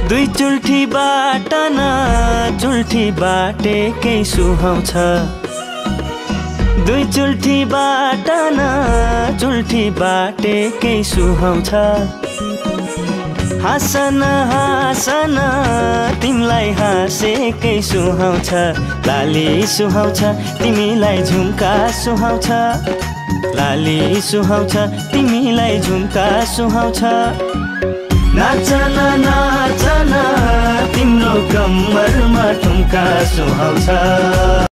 दुई चुल्ठी बाटन चुल्ठी बाटेकै सुहाउँछ दुई चुल्ठी बाटन चुल्ठी बाटेकै सुहाउँछ हाँसन हाँसन तिमीलाई हाँसेकै सुहाउँछ लाली सुहाउँछ तिमीलाई झुम्का सुहाउँछ लाली सुहाउँछ तिमीलाई झुम्का सुहाउँछ नाचन नाचन तिम्रो कम्मरमा ठुम्का सुहाउँछ।